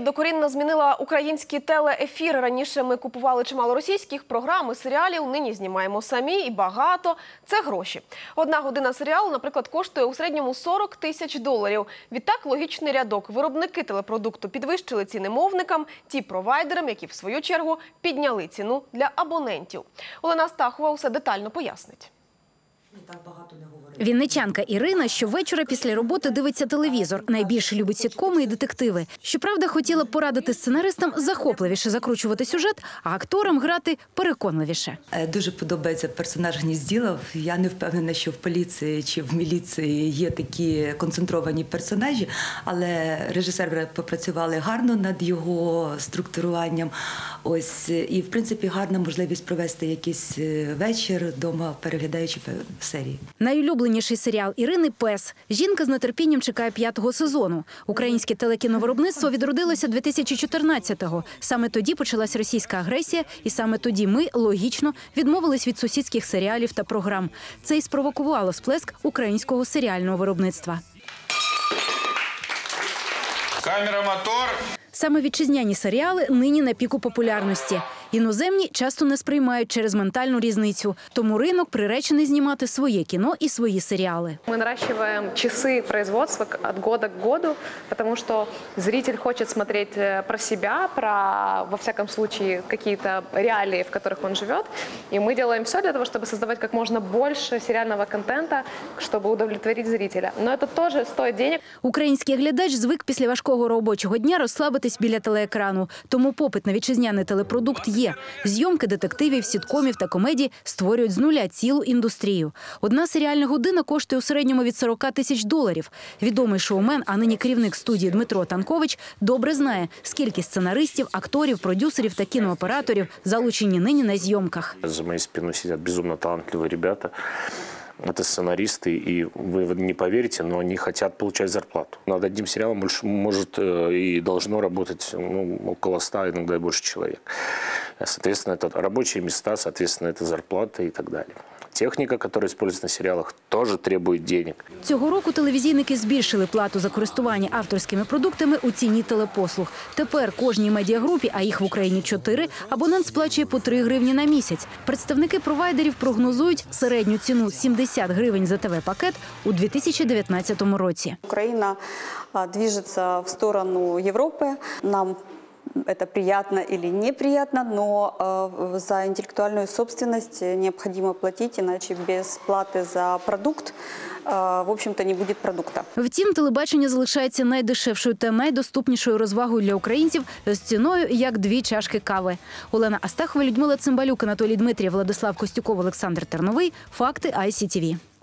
докорінно змінила український телеефір. Раніше ми купували чимало російських програм і серіалів, нині знімаємо самі і багато. Це гроші. Одна година серіалу, наприклад, коштує у середньому $40 тисяч. Відтак, логічний рядок. Виробники телепродукту підвищили ціни мовникам, ті провайдерам, які в свою чергу підняли ціну для абонентів. Олена Астахова усе детально пояснить. Вінничанка Ірина щовечора після роботи дивиться телевізор. Найбільше любить сіткоми і детективи. Щоправда, хотіла б порадити сценаристам захопливіше закручувати сюжет, а акторам грати переконливіше. Дуже подобається персонаж Гнізділов. Я не впевнена, що в поліції чи в міліції є такі концентровані персонажі, але режисери попрацювали гарно над його структуруванням. Ось, і, в принципі, гарна можливість провести якийсь вечір вдома, переглядаючи серії. Найулюбленіший серіал Ірини – «Пес». Жінка з нетерпінням чекає 5-го сезону. Українське телекіновиробництво відродилося 2014-го. Саме тоді почалась російська агресія, і саме тоді ми, логічно, відмовились від сусідських серіалів та програм. Це і спровокувало сплеск українського серіального виробництва. Камера, мотор! Саме вітчизняні серіали нині на піку популярності. Іноземні часто не сприймають через ментальну різницю. Тому ринок приречений знімати своє кіно і свої серіали. Мы наращиваем часы производства от года к году, потому что зритель хочет смотреть про себя, про, во всяком случае, какие-то реалии, в которых он живет. И мы делаем все для того, чтобы создавать как можно больше сериального контента, чтобы удовлетворить зрителя. Но это тоже стоит денег. Український глядач звик після важкого робочого дня розслабитись біля телеекрану. Тому попит на вітчизняний телепродукт є. Зйомки детективів, сіткомів та комедій створюють з нуля цілу індустрію. Одна серіальна година коштує у середньому від $40 тисяч. Відомий шоумен, а нині керівник студії Дмитро Танкович, добре знає, скільки сценаристів, акторів, продюсерів та кінооператорів залучені нині на зйомках. За моей спиной сидят безумно талантливые ребята. Это сценаристы, и вы не поверите, но они хотят получать зарплату. Над одним сериалом больше может и должно работать около 100, иногда и больше человек. Соответственно, это рабочие места, соответственно, это зарплата и так далее. Техніка, яка використовується на серіалах, теж потребує денег. Цього року телевізійники збільшили плату за користування авторськими продуктами у ціні телепослуг. Тепер кожній медіагрупі, а їх в Україні 4, абонент сплачує по 3 гривні на місяць. Представники провайдерів прогнозують середню ціну 70 гривень за ТВ-пакет у 2019 році. Україна движется в сторону Європи. Нам это приятно или неприятно, но за интеллектуальную собственность необходимо платить, иначе без платы за продукт, в общем-то, не будет продукта. Втім, телебачення залишається найдешевшою та найдоступнішою розвагою для українців з ціною, як 2 чашки кави. Олена Астахова, Людмила Цимбалюк, Анатолій Дмитрієв, Владислав Костюков, Олександр Терновий. Факти ICTV.